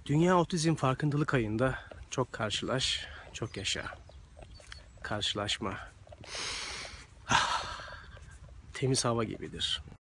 Dünya Otizm Farkındalık Ayı'nda çok karşılaş, çok yaşa. Karşılaşma temiz hava gibidir.